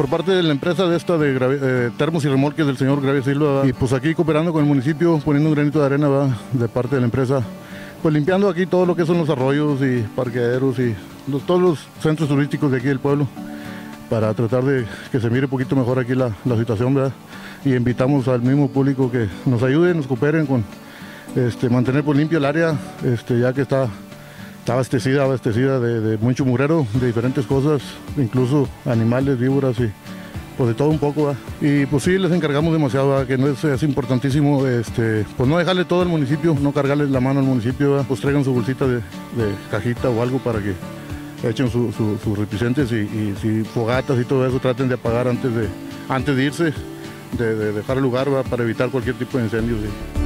por parte de la empresa de esta de termos y remolques del señor Gravia Silva, y pues aquí cooperando con el municipio, poniendo un granito de arena, ¿va? De parte de la empresa, pues limpiando aquí todo lo que son los arroyos y parqueaderos y todos los centros turísticos de aquí del pueblo, para tratar de que se mire un poquito mejor aquí la situación, ¿verdad? Y invitamos al mismo público que nos ayuden, nos cooperen con mantener pues limpia el área, ya que está abastecida de mucho mugrero, de diferentes cosas, incluso animales, víboras y pues de todo un poco, ¿verdad? Y pues sí, les encargamos demasiado, ¿verdad? Que no es importantísimo, pues no dejarle todo al municipio, no cargarles la mano al municipio, ¿verdad? Pues traigan su bolsita de cajita o algo para que echen sus repisentes y si fogatas y todo eso traten de apagar antes de irse, de dejar el lugar, ¿verdad? Para evitar cualquier tipo de incendios, ¿sí?